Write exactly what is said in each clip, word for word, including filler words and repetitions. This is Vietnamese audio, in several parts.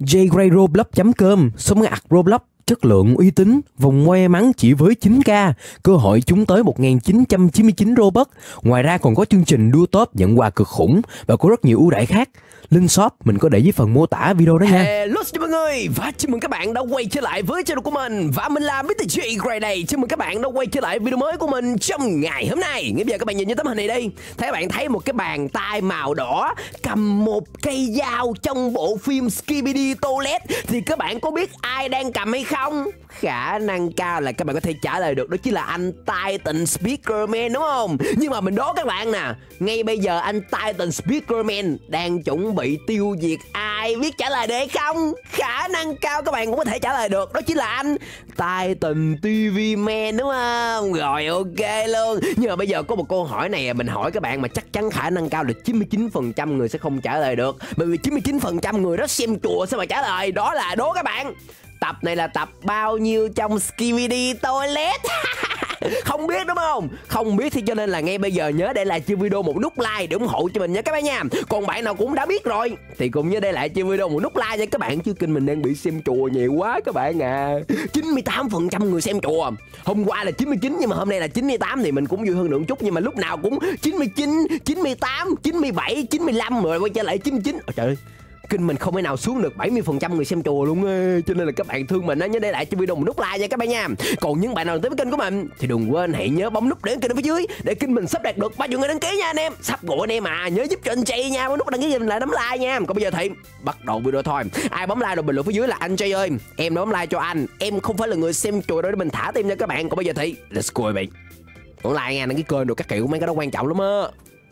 jgray roblox chấm com, sống ạc Roblox, chất lượng uy tín, vòng quay mắn chỉ với chín k, cơ hội trúng tới một nghìn chín trăm chín mươi chín Robux. Ngoài ra còn có chương trình đua top nhận quà cực khủng và có rất nhiều ưu đãi khác. Link shop mình có để dưới phần mô tả video đó nha. Hello mọi người, và chào mừng các bạn đã quay trở lại với channel của mình. Và mình là mít tơ Jgray đây. Chào mừng các bạn đã quay trở lại video mới của mình trong ngày hôm nay. Ngay bây giờ các bạn nhìn như tấm hình này đi. Thế các bạn thấy một cái bàn tay màu đỏ cầm một cây dao trong bộ phim Skibidi Toilet, thì các bạn có biết ai đang cầm hay không? Khả năng cao là các bạn có thể trả lời được, đó chính là anh Titan Speakerman, đúng không? Nhưng mà mình đố các bạn nè, ngay bây giờ anh Titan Speakerman đang chuẩn bị tiêu diệt ai, biết trả lời được hay không? Khả năng cao các bạn cũng có thể trả lời được, đó chính là anh Titan ti vi Man, đúng không? Rồi, ok luôn. Nhưng mà bây giờ có một câu hỏi này mình hỏi các bạn mà chắc chắn khả năng cao là chín mươi chín phần trăm người sẽ không trả lời được, bởi vì chín mươi chín phần trăm người đó xem chùa sao mà trả lời. Đó là đố các bạn, tập này là tập bao nhiêu trong Skibidi Toilet? Không biết đúng không? Không biết thì cho nên là ngay bây giờ nhớ để lại cho video một nút like để ủng hộ cho mình nha các bạn nha. Còn bạn nào cũng đã biết rồi thì cũng nhớ để lại cho video một nút like nha các bạn, chứ kênh mình đang bị xem chùa nhiều quá các bạn à. chín mươi tám phần trăm người xem chùa. Hôm qua là chín mươi chín nhưng mà hôm nay là chín mươi tám, thì mình cũng vui hơn được một chút, nhưng mà lúc nào cũng chín mươi chín, chín mươi tám, chín mươi bảy, chín mươi lăm rồi quay trở lại chín mươi chín. Ôi trời ơi, kênh mình không thể nào xuống được bảy mươi phần trăm người xem chùa luôn á. Cho nên là các bạn thương mình á, nhớ để lại cho video một nút like nha các bạn nha. Còn những bạn nào tới với kênh của mình thì đừng quên hãy nhớ bấm nút đăng ký ở phía dưới để kênh mình sắp đạt được bao nhiêu người đăng ký nha anh em. Sắp gọi anh em à, nhớ giúp cho anh Jay nha, bấm nút đăng ký giùm lại, bấm like nha. Còn bây giờ thì bắt đầu video thôi. Ai bấm like rồi bình luận phía dưới là anh Jay ơi, em đã bấm like cho anh, em không phải là người xem chùa đâu để mình thả tim nha các bạn. Còn bây giờ thì let's go baby. Bấm like nha, đăng ký kênh rồi các kiểu, mấy cái đó quan trọng lắm á.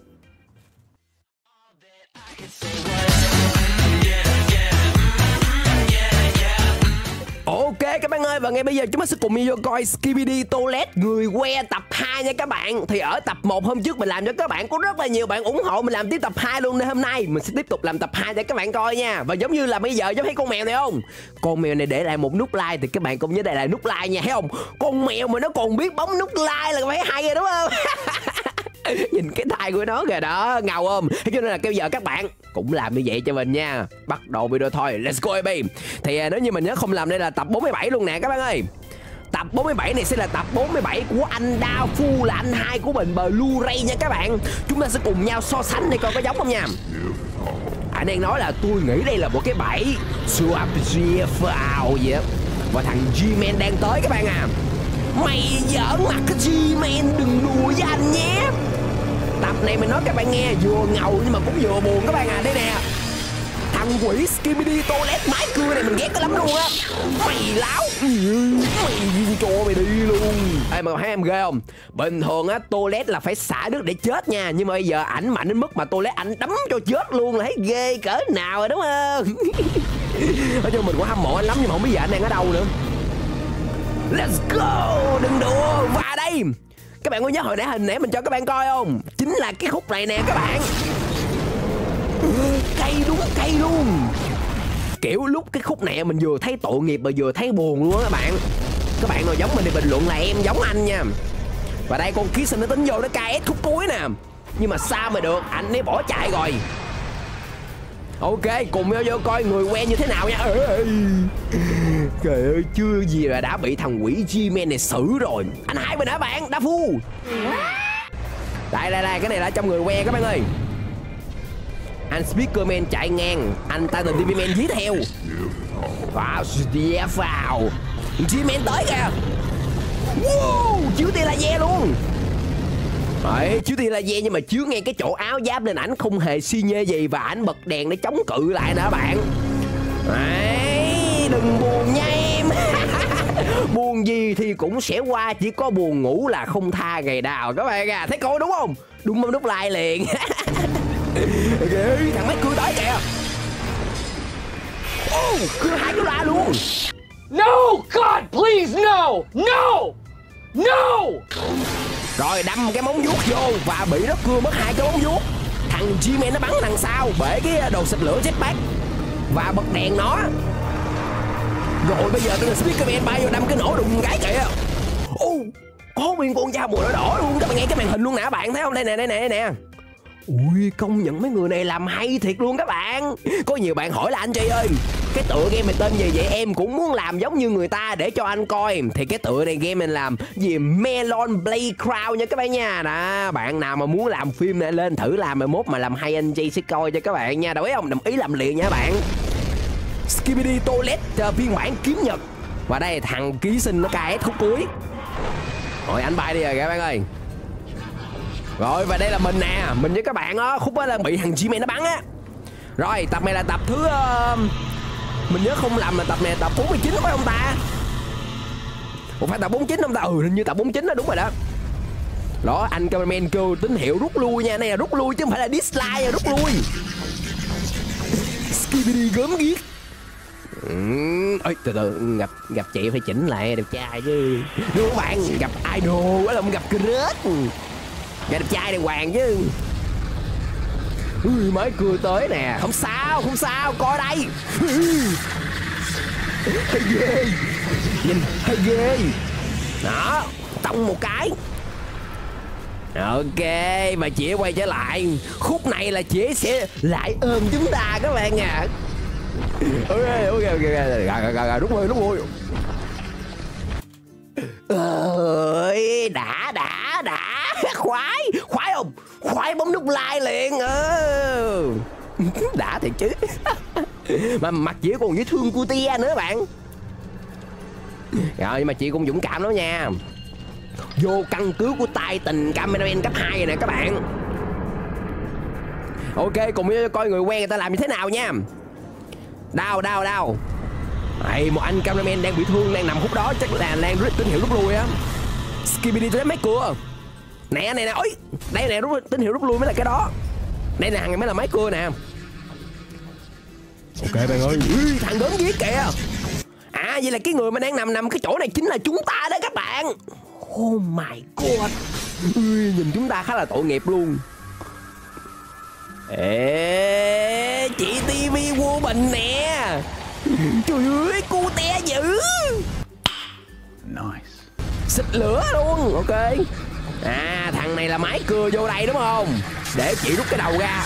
Ok các bạn ơi, và ngay bây giờ chúng ta sẽ cùng đi vô coi Skibidi Toilet người que tập hai nha các bạn. Thì ở tập một hôm trước mình làm cho các bạn có rất là nhiều bạn ủng hộ mình làm tiếp tập hai luôn, nên hôm nay mình sẽ tiếp tục làm tập hai cho các bạn coi nha. Và giống như là bây giờ giống thấy con mèo này không? Con mèo này để lại một nút like thì các bạn cũng nhớ để lại nút like nha, thấy không? Con mèo mà nó còn biết bấm nút like là phải hay rồi đúng không? Nhìn cái tay của nó kìa đó, ngầu không? Thế cho nên là bây giờ các bạn cũng làm như vậy cho mình nha. Bắt đầu video thôi, let's go baby. Thì nếu như mình nhớ không làm, đây là tập bốn mươi bảy luôn nè các bạn ơi. Tập bốn mươi bảy này sẽ là tập bốn mươi bảy của anh Đa Phu, là anh hai của mình Blu-ray nha các bạn. Chúng ta sẽ cùng nhau so sánh để coi có giống không nha. Anh đang nói là tôi nghĩ đây là một cái bẫy Swap G vào vậy á. Và thằng G-Man đang tới các bạn à. Mày giỡn mặt cái G-Man, đừng đùa với anh nhé. Tập này mình nói các bạn nghe, vừa ngầu nhưng mà cũng vừa buồn các bạn à. Đây nè, thằng quỷ Skibidi Toilet mái cưa này mình ghét cái lắm luôn á. Mày láo, mày cho mày đi luôn. Ê mà thấy em ghê không? Bình thường á Toilet là phải xả nước để chết nha, nhưng mà bây giờ ảnh mạnh đến mức mà Toilet ảnh đấm cho chết luôn, là thấy ghê cỡ nào rồi đúng không? Nói chung mình cũng hâm mộ anh lắm, nhưng mà không biết giờ anh đang ở đâu nữa. Let's go, đừng đùa. Và đây, các bạn có nhớ hồi nãy hình nãy mình cho các bạn coi không? Chính là cái khúc này nè các bạn. Cay đúng cay luôn. Kiểu lúc cái khúc này mình vừa thấy tội nghiệp mà vừa thấy buồn luôn á các bạn. Các bạn nào giống mình thì bình luận là em giống anh nha. Và đây con Kiss nó tính vô nó ca ét khúc cuối nè, nhưng mà sao mà được, anh ấy bỏ chạy rồi. Ok, cùng nhau vô coi người quen như thế nào nha. Trời ơi, chưa gì là đã bị thằng quỷ G-Man này xử rồi. Anh hai mình hả bạn, Đa Phu. Đây, đây, đây, cái này là trong người quen các bạn ơi. Anh Speakerman chạy ngang, anh Titan ti vi Man dí theo. Vào, vào. G-Man tới kìa. Wow, chiếu tia laser luôn. Đấy, chiếu tia laser nhưng mà chiếu ngay cái chỗ áo giáp nên ảnh không hề xi nhê gì, và ảnh bật đèn để chống cự lại nữa bạn. Đấy, đừng buồn nha em. Buồn gì thì cũng sẽ qua, chỉ có buồn ngủ là không tha ngày nào các bạn à. Thấy coi đúng không? Đúng bấm nút like liền. Okay, thằng mấy cưa tới kìa. Oh, cưa hai cái loa luôn. No, God, please, no, no, no. Rồi đâm cái móng vuốt vô và bị nó cưa mất hai cái móng vuốt. Thằng G-Man nó bắn đằng sau bể cái đồ xịt lửa jetpack và bật đèn nó. Rồi bây giờ tôi là Speakerman bay vô đâm cái nổ đùng gái kìa. Ô, có nguyên con dao màu đỏ đỏ luôn, các bạn nghe cái màn hình luôn nè, bạn thấy không? Đây nè, đây nè, đây nè. Ui, công nhận mấy người này làm hay thiệt luôn các bạn. Có nhiều bạn hỏi là anh Jay ơi, cái tựa game này tên gì vậy? Em cũng muốn làm giống như người ta để cho anh coi. Thì cái tựa này game mình làm gì Melon Playground nha các bạn nha. Đó, bạn nào mà muốn làm phim này lên thử làm, mà mốt mà làm hay anh Jay sẽ coi cho các bạn nha. Đồng ý không? Đồng ý làm liền nha bạn. Skibidi Toilet phiên bản kiếm nhật. Và đây thằng ký sinh nó ca ét khúc cuối. Rồi anh bay đi rồi các bạn ơi. Rồi và đây là mình nè, mình với các bạn á, khúc đó là bị thằng G-Man nó bắn á. Rồi tập này là tập thứ uh, mình nhớ không lầm là tập này là tập bốn mươi chín phải không ta? Ủa phải tập bốn mươi chín không ta? Ừ hình như tập bốn mươi chín đó, đúng rồi đó. Đó anh cameraman kêu tín hiệu rút lui nha, này là rút lui chứ không phải là dislike, là rút lui. Skibidi gớm ghiếc. Ừ, ơi từ từ gặp gặp chị phải chỉnh lại đẹp trai chứ. Đúng không bạn, gặp idol đó là không gặp crush. Gặp đẹp trai đàng hoàng chứ. Ui, mới cưa tới nè. Không sao, không sao, coi đây. Hay ghê. Nhìn, hay ghê. Đó, tông một cái. Ok, và chị quay trở lại. Khúc này là chị sẽ lại ôm chúng ta các bạn à. Ok, ok, ok, rồi, rồi, rồi, rút lui, rút lui. Ơi, đã, đã, đã. Khoái, khoái không? Khoái bấm nút like liền. Ừ. Đã thiệt chứ. Mà mặt chị còn dễ thương cutie nữa bạn. Rồi, nhưng mà chị cũng dũng cảm lắm nha. Vô căn cứ của Titan Cameraman cấp hai nè các bạn. Ok, cùng với coi người quen người ta làm như thế nào nha. Đau, đau, đau. Đây, một anh cameraman đang bị thương, đang nằm khúc đó, chắc là đang rút tín hiệu rút lui á. Skibidi tới mấy cưa. Nè, nè, nè, ôi. Đây nè, rút tín hiệu rút lui mới là cái đó. Đây nè, thằng này mới là máy cưa nè. Ok bạn ơi. Ui, thằng đến dưới kìa. À, vậy là cái người mà đang nằm nằm cái chỗ này chính là chúng ta đó các bạn. Oh my god. Ui, nhìn chúng ta khá là tội nghiệp luôn. Ê, chị ti vi vua Bình nè. Trời ơi, cu te dữ. Nice. Xịt lửa luôn, ok. À, thằng này là máy cưa vô đây đúng không? Để chị rút cái đầu ra.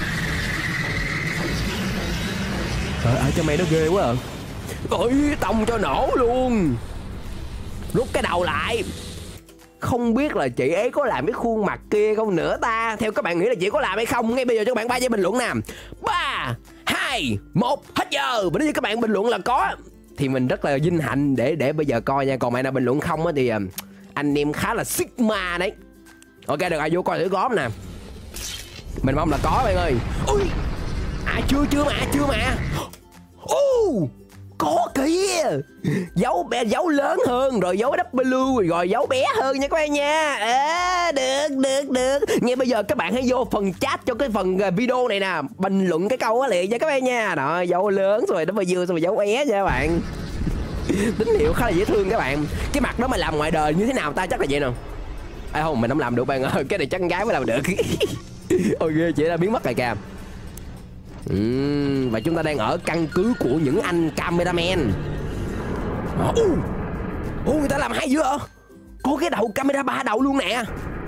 Trời ơi, cho mày nó ghê quá à. Ôi, tông cho nổ luôn. Rút cái đầu lại. Không biết là chị ấy có làm cái khuôn mặt kia không nữa ta. Theo các bạn nghĩ là chị có làm hay không? Ngay bây giờ cho các bạn ba giây bình luận nè. Ba, hai, một, hết giờ. Và nếu như các bạn bình luận là có thì mình rất là vinh hạnh để để bây giờ coi nha. Còn bạn nào bình luận không á thì anh em khá là sigma đấy. Ok được rồi, vô coi thử có nè. Mình mong là có bạn ơi. Ui. À chưa chưa mà, chưa mà. Uh, có kìa. Dấu bé, dấu lớn hơn, rồi dấu W, rồi dấu bé hơn nha các bạn nha. À, được, được, được. Ngay bây giờ các bạn hãy vô phần chat cho cái phần video này nè, bình luận cái câu đó liền nha các bạn nha. Đó, dấu lớn rồi W rồi dấu bé nha các bạn. Tín hiệu khá là dễ thương các bạn. Cái mặt đó mà làm ngoài đời như thế nào ta, chắc là vậy nè. À không, mình không làm được bạn ơi. Cái này chắc con gái mới làm được. Ok, chị đã biến mất rồi kìa. uhm, Và chúng ta đang ở căn cứ của những anh cameraman. Ồ, uh, người ta làm hay dữ hả? Có cái đầu camera ba đầu luôn nè.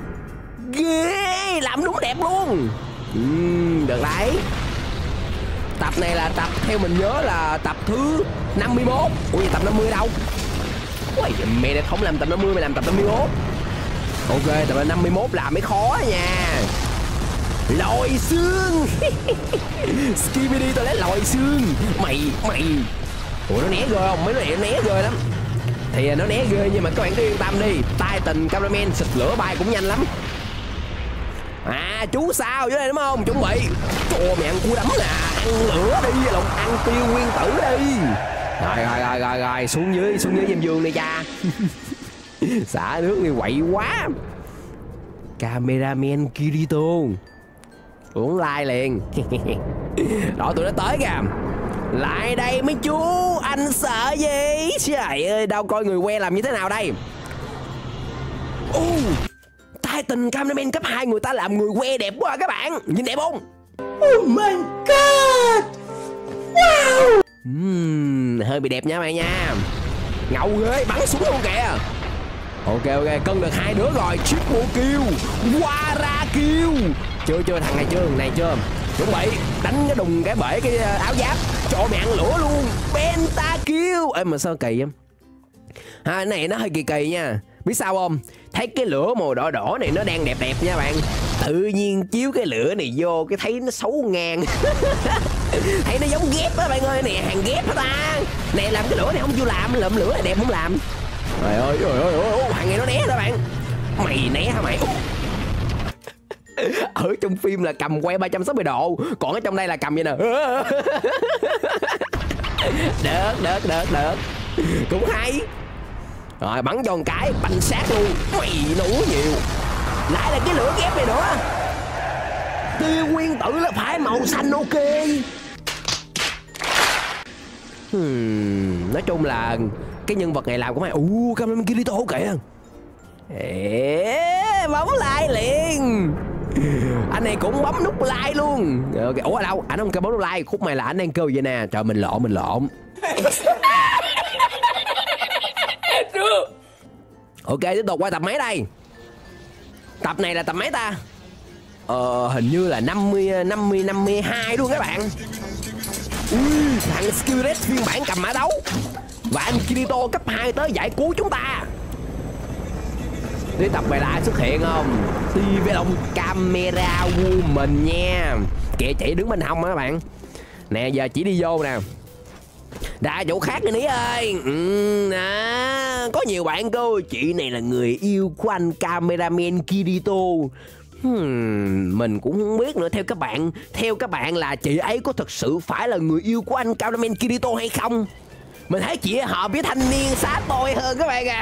Ghê, làm đúng đẹp luôn. uhm, Được đấy. Tập này là tập theo mình nhớ là tập thứ năm mươi mốt. Ủa tập năm mươi đâu? Ui, mẹ này không làm tập năm mươi, mày làm tập năm mươi mốt. Ok, tập năm mươi mốt làm mới khó nha. Lòi xương. Skibidi tôi lấy lòi xương. Mày, mày. Ủa nó né ghê không? Mấy nó né ghê lắm. Thì nó né ghê nhưng mà các bạn cứ yên tâm đi. Titan Cameraman xịt lửa bay cũng nhanh lắm. À chú sao dưới đây đúng không? Chuẩn bị. Trời mẹ ăn cua đấm nè. Ăn lửa đi, lộn ăn tiêu nguyên tử đi. Rồi rồi rồi rồi rồi xuống dưới, xuống dưới Diêm Dương đi cha. Xả nước đi quậy quá. Cameraman Kirito uống like liền. Đó tụi nó tới kìa. Lại đây mấy chú. Anh sợ gì? Trời ơi, đâu coi người quen làm như thế nào đây. Ô, Titan Cameraman cấp hai người ta làm người que đẹp quá các bạn. Nhìn đẹp không? Oh my god. Wow. uhm, Hơi bị đẹp nha bạn nha. Ngầu ghê, bắn súng luôn kìa. Ok ok, cân được hai đứa rồi. Triple kill, Wara kill. Chưa chưa, thằng này chưa, thằng này chưa. chuẩn bị đánh cái đùng cái bể cái áo giáp cho mẹ ăn lửa luôn. Pentakill. Ê mà sao kỳ em ha, cái này nó hơi kỳ kỳ nha, biết sao không? Thấy cái lửa màu đỏ đỏ này nó đang đẹp đẹp nha bạn, tự nhiên chiếu cái lửa này vô cái thấy nó xấu ngang. Thấy nó giống ghép á bạn ơi, nè hàng ghép hả ta? Nè làm cái lửa này không chịu làm, lượm lửa này đẹp không làm. Trời ơi, trời ơi, ơi, ơi hàng này nó né đó bạn. Mày né hả mày? Ở trong phim là cầm quay ba trăm sáu mươi độ, còn ở trong đây là cầm vậy nè. Được, được, được, được. Cũng hay. Rồi bắn cho một cái, banh sát luôn. Mày nổ nhiều. Lại là cái lửa ghép này nữa. Tiêu nguyên tử là phải màu xanh ok. Hmm, nói chung là cái nhân vật này làm cũng hay. Ủa, Cameraman Kirito kìa. Ê, bấm like liền. Anh này cũng bấm nút like luôn. Okay. Ủa ở đâu? Anh không kêu bấm nút like. Khúc này là anh đang kêu vậy nè. Trời mình lộn, mình lộn. Ok, tiếp tục qua tập mấy đây? Tập này là tập mấy ta? Ờ, hình như là năm mươi, năm mươi, năm mươi hai luôn các bạn. Ui, thằng Skillet phiên bản cầm mã đấu. Và anh Kirito cấp hai tới giải cứu chúng ta. Đi tập bài lại xuất hiện không? Ti với ông camera woman nha. Kìa chị đứng bên hông á các bạn. Nè giờ chỉ đi vô nè. Ra chỗ khác đi Ní ơi. Ừ, à, có nhiều bạn cô chị này là người yêu của anh cameraman Kirito. Hmm, mình cũng không biết nữa. Theo các bạn, theo các bạn là chị ấy có thực sự phải là người yêu của anh cameraman Kirito hay không? Mình thấy chị hợp với thanh niên sát tôi hơn các bạn à.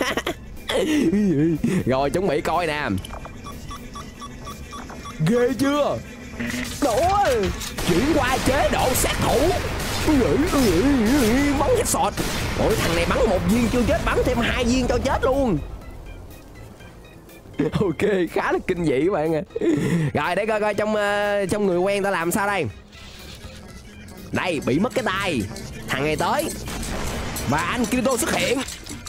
Rồi chuẩn bị coi nè. Ghê chưa? Đổ chuyển qua chế độ sát thủ. Bắn headshot. Ôi thằng này bắn một viên chưa chết, bắn thêm hai viên cho chết luôn. Ok, khá là kinh dị các bạn à. Rồi để coi coi trong uh, trong người quen ta làm sao đây. Đây, bị mất cái tay. Thằng này tới. Và anh Kirito xuất hiện.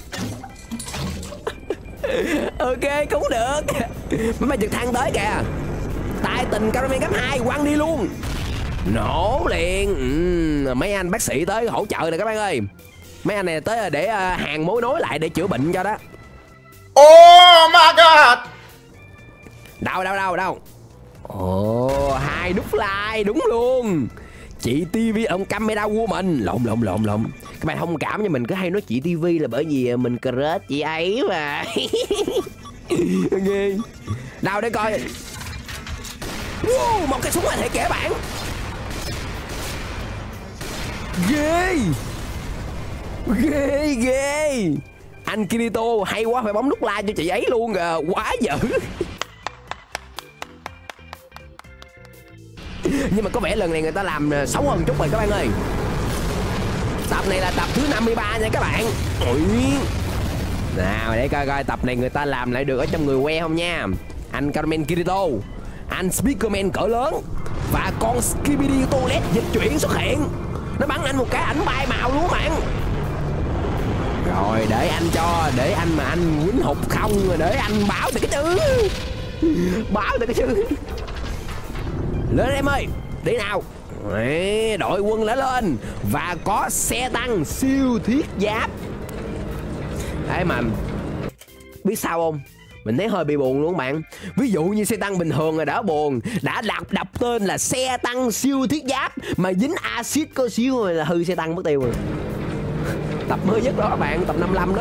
Ok, cũng được. Mấy mày trực thăng tới kìa. Tài tình cameraman cấp hai quăng đi luôn. Nổ liền. Ừ, mấy anh bác sĩ tới hỗ trợ nè các bạn ơi. Mấy anh này tới để uh, hàng mối nối lại để chữa bệnh cho đó. Oh my god. Đâu đâu đâu đâu. Ồ, oh, hai nút like đúng luôn. Chị ti vi ông camera của mình. Lộn lộn lộn lộn. Các bạn thông cảm cho mình cứ hay nói chị ti vi là bởi vì mình crush chị ấy mà. Ghê. Đâu để coi. Wow, một cái súng là thể kể bạn. Ghê. Ghê ghê. Anh Kirito hay quá, phải bấm nút like cho chị ấy luôn kìa. Quá dữ. Nhưng mà có vẻ lần này người ta làm xấu hơn chút rồi các bạn ơi. Tập này là tập thứ năm mươi ba nha các bạn. Ui. Nào để coi coi tập này người ta làm lại được ở trong người que không nha. Anh Cameraman Kirito, anh Speakerman cỡ lớn và con Skibidi Toilet dịch chuyển xuất hiện. Nó bắn anh một cái ảnh bay màu luôn các bạn. Rồi để anh cho, để anh mà anh quýnh hụt không, để anh báo từ cái chứ. Báo từ cái chứ. Lên em ơi, đi nào. Đấy, đội quân đã lên. Và có xe tăng siêu thiết giáp. Đấy mà biết sao không? Mình thấy hơi bị buồn luôn bạn. Ví dụ như xe tăng bình thường là đã buồn, đã đập đập tên là xe tăng siêu thiết giáp mà dính axit có xíu rồi là hư xe tăng mất tiêu rồi. Tập mới nhất đó các bạn, tập năm mươi lăm đó.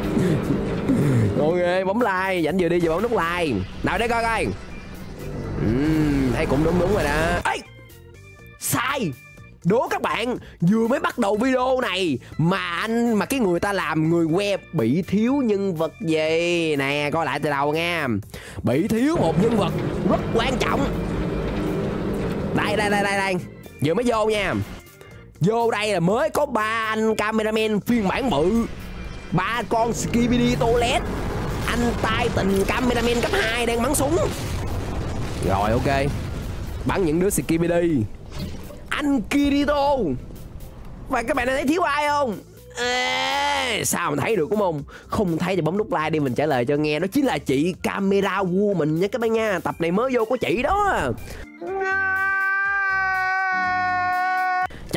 Ok, bấm like, rảnh vừa đi vừa bấm nút like. Nào để coi coi. Uhm, thấy cũng đúng đúng rồi đó. Ê, sai. Đố các bạn, vừa mới bắt đầu video này mà anh mà cái người ta làm người que bị thiếu nhân vật gì nè, coi lại từ đầu nha. Bị thiếu một nhân vật rất quan trọng. Đây đây đây đây đây. Vừa mới vô nha. Vô đây là mới có ba anh cameraman phiên bản bự, ba con Skibidi Toilet, anh tai tình cameraman cấp hai đang bắn súng. Rồi ok, bắn những đứa Skibidi. Anh Kirito. Và các bạn thấy thiếu ai không? Ê, sao mà thấy được đúng không? Không thấy thì bấm nút like đi, mình trả lời cho nghe. Đó chính là chị camera woman nha các bạn nha. Tập này mới vô của chị đó.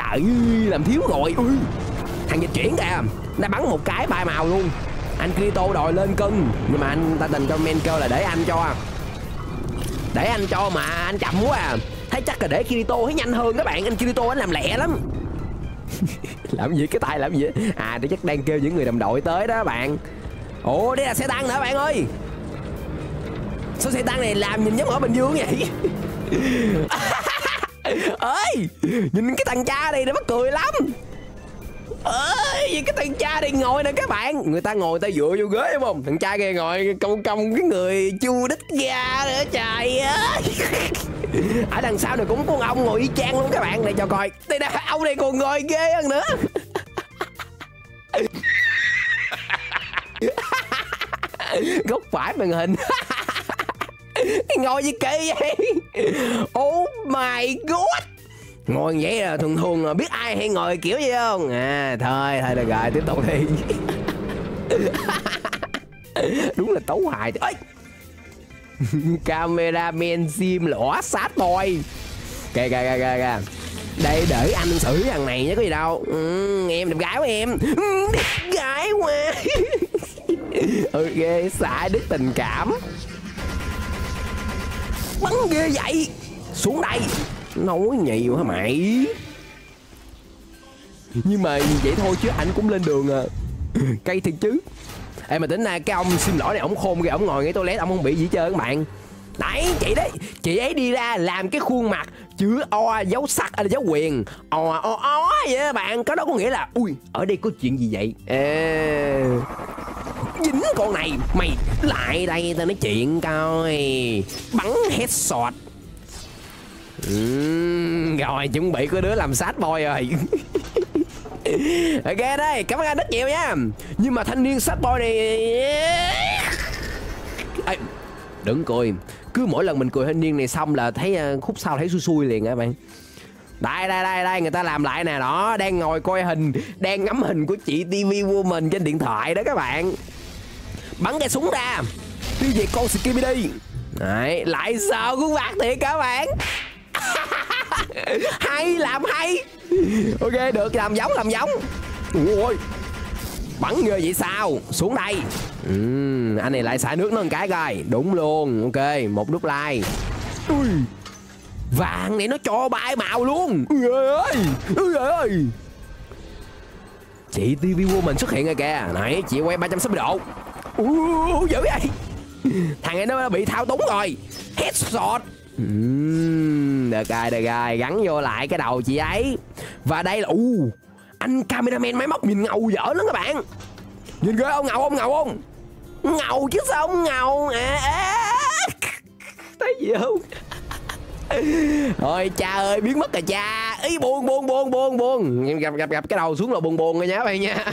Trời ơi, làm thiếu rồi. Ui, thằng dịch chuyển kìa, nó bắn một cái bay màu luôn. Anh Kirito đòi lên cân, nhưng mà anh ta tình comment kêu là để anh cho. Để anh cho mà anh chậm quá à. Thấy chắc là để Kirito thấy nhanh hơn các bạn. Anh Kirito anh làm lẹ lắm. Làm gì cái tay làm gì? À tôi chắc đang kêu những người đồng đội tới đó các bạn. Ồ đây là xe tăng nữa bạn ơi. Sao xe tăng này làm nhìn giống ở Bình Dương vậy? Ơi, nhìn cái thằng cha này nó mắc cười lắm. Ơi, cái thằng cha này ngồi nè các bạn. Người ta ngồi ta dựa vô ghế đúng không? Thằng cha kia ngồi cong cong cái người chu đít ra nữa trời ơi. Ở đằng sau này cũng có ông ngồi y chang luôn các bạn. Để cho coi. Đây nè, ông này còn ngồi ghê hơn nữa. Góc phải màn hình. Ngồi gì kỳ vậy? Oh my god. Ngồi vậy là thường thường là biết ai hay ngồi kiểu gì không? À thôi, thôi được rồi, tiếp tục đi. Đúng là tấu hài. Ê! Cameraman sim lỏ sát boy. Kìa kìa kìa kìa. Đây để anh xử thằng này nhé, có gì đâu. Ừ, em đẹp gái quá em. Ừ, đẹp gái quá. Ok, xả đứt tình cảm. Bắn ghê vậy. Xuống đây. Nói nhiều hả mày? Nhưng mà vậy thôi chứ anh cũng lên đường à. Cây thiệt chứ. Ê mà tính ra cái ông xin lỗi này ổng khôn kìa, ổng ngồi ngay toilet ổng không bị gì hết trơn các bạn. Đấy chị đấy, chị ấy đi ra làm cái khuôn mặt chữ O dấu sắc hay là dấu quyền o o o vậy các bạn. Cái đó có nghĩa là ui ở đây có chuyện gì vậy? Ê, dính con này mày lại đây tao nói chuyện coi. Bắn headshot. Uhm, rồi chuẩn bị có đứa làm sad boy rồi. Ok đây, cảm ơn anh rất nhiều nha. Nhưng mà thanh niên sad boy này. Ê, đừng cười. Cứ mỗi lần mình cười thanh niên này xong là thấy khúc sau thấy xui xui liền các bạn. Đây đây đây đây, người ta làm lại nè đó. Đang ngồi coi hình, đang ngắm hình của chị ti vi Woman trên điện thoại đó các bạn. Bắn cái súng ra. Đi về con Skibidi. Đấy, lại sợ khuôn mặt thiệt các bạn. Hay, làm hay. Ok được, làm giống làm giống. Ui, bắn ghê vậy sao? Xuống đây. uhm, Anh này lại xả nước nó một cái coi. Đúng luôn. Ok, một nút like. Ui, vàng này nó cho bay màu luôn. Ui ơi, ui ơi. Chị ti vi Woman xuất hiện rồi kìa. Này, chị quay ba trăm sáu mươi độ. Ui, dữ vậy. Thằng này nó bị thao túng rồi. Headshot. uhm, Được rồi, được rồi. Gắn vô lại cái đầu chị ấy. Và đây là uh, anh cameraman máy móc nhìn ngầu dở lắm các bạn. Nhìn ghê không? Ngầu không? Ngầu không? Ngầu chứ sao không ngầu. À, à. Thấy gì không? Thôi cha ơi, biến mất rồi cha. Ý buồn buồn buồn buồn buồn. Gặp gặp gặp cái đầu xuống là buồn buồn rồi nha các bạn nha.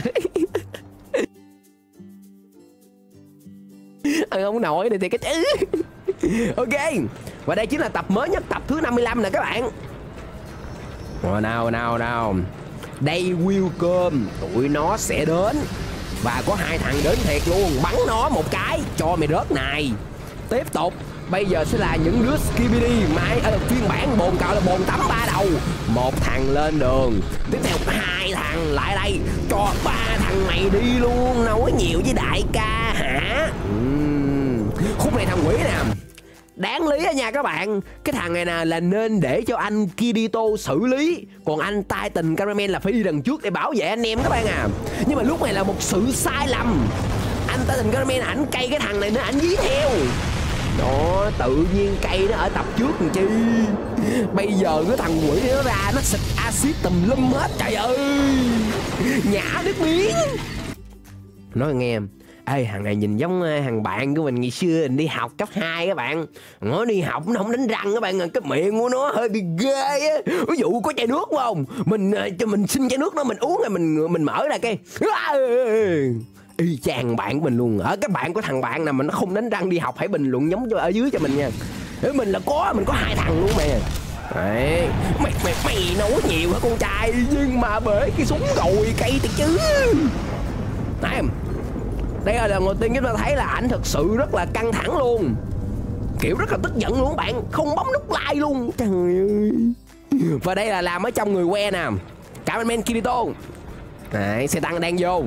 Ăn không nổi này thì cái chứ. Ok. Và đây chính là tập mới nhất, tập thứ năm mươi lăm nè các bạn. Rồi nào nào nào. Đây welcome, tụi nó sẽ đến. Và có hai thằng đến thiệt luôn. Bắn nó một cái, cho mày rớt này. Tiếp tục. Bây giờ sẽ là những đứa Skibidi. Mai ở phiên bản bồn cạo là bồn tắm ba đầu. Một thằng lên đường. Tiếp theo hai thằng lại đây. Cho ba thằng này đi luôn. Nói nhiều với đại ca hả? uhm. Khúc này thằng quỷ nè, đáng lý á nha các bạn. Cái thằng này nè là nên để cho anh Kirito xử lý. Còn anh Titan Cameraman là phải đi đằng trước để bảo vệ anh em các bạn à. Nhưng mà lúc này là một sự sai lầm. Anh Titan Cameraman ảnh cây cái thằng này nữa, ảnh dí theo. Đó, tự nhiên cây nó ở tập trước làm chi. Bây giờ cái thằng quỷ nó ra nó xịt axit tùm lum hết trời ơi. Nhả nước miếng. Nói nghe em, ê thằng này nhìn giống thằng bạn của mình ngày xưa mình đi học cấp hai các bạn. Nó đi học nó không đánh răng các bạn, cái miệng của nó hơi bị ghê á. Ví dụ có chai nước không, mình cho mình xin chai nước nó mình uống rồi mình mình mở ra cái y chang bạn mình luôn. Ở các bạn có thằng bạn nào mà nó không đánh răng đi học hãy bình luận giống cho ở dưới cho mình nha. Để mình là có, mình có hai thằng luôn mày. Đấy, mày mày mày nói nhiều hả con trai, nhưng mà bể cái súng rồi cây thì chứ. Này, đây là lần đầu tiên chúng ta thấy là ảnh thật sự rất là căng thẳng luôn. Kiểu rất là tức giận luôn bạn, không bấm nút like luôn. Trời ơi. Và đây là làm ở trong người que nè. Cameraman Kirito. Đấy, xe tăng đang vô.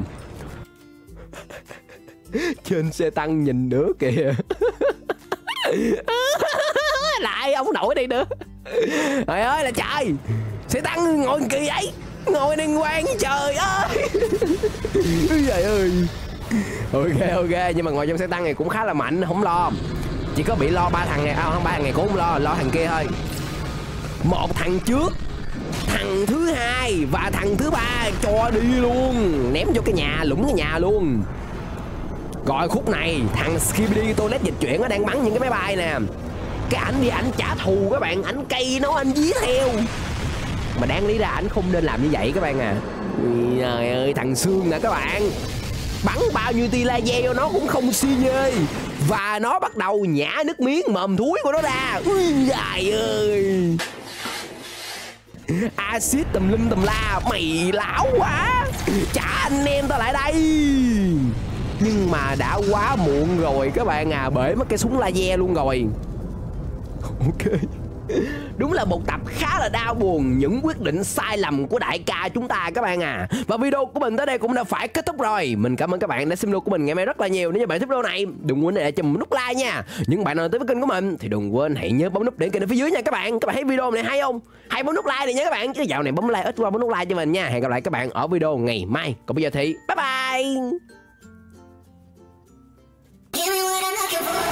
Trên xe tăng nhìn nữa kìa. Lại ông nổi đây nữa. Trời ơi là trời. Xe tăng ngồi kỳ vậy. Ngồi đàng hoàng trời ơi. Trời ơi. Ok ok, nhưng mà ngồi trong xe tăng này cũng khá là mạnh, không lo. Chỉ có bị lo ba thằng này, à, không ba thằng này cũng không lo, lo thằng kia thôi. Một thằng trước, thằng thứ hai và thằng thứ ba cho đi luôn, ném vô cái nhà, lũng cái nhà luôn. Rồi khúc này thằng Skibidi Toilet dịch chuyển nó đang bắn những cái máy bay nè. Cái ảnh đi ảnh trả thù các bạn, ảnh cây nó anh dí theo. Mà đáng lý ra ảnh không nên làm như vậy các bạn à. Trời ơi, thằng Sương nè các bạn, bắn bao nhiêu tia laser vô nó cũng không xi nhê. Và nó bắt đầu nhả nước miếng mồm thúi của nó ra. Ui trời ơi, axit tùm lum tùm la. Mày lão quá, trả anh em tao lại đây. Nhưng mà đã quá muộn rồi các bạn à, bể mất cái súng laser luôn rồi. Ok. Đúng là một tập khá là đau buồn, những quyết định sai lầm của đại ca chúng ta các bạn à. Và video của mình tới đây cũng đã phải kết thúc rồi. Mình cảm ơn các bạn đã xem video của mình ngày mai rất là nhiều. Nếu như bạn thích video này, đừng quên để cho mình nút like nha. Những bạn nào tới với kênh của mình thì đừng quên hãy nhớ bấm nút để kênh ở phía dưới nha các bạn. Các bạn thấy video này hay không? Hãy bấm nút like này nha các bạn. Chứ dạo này bấm like ít qua, bấm nút like cho mình nha. Hẹn gặp lại các bạn ở video ngày mai. Còn bây giờ thì bye bye.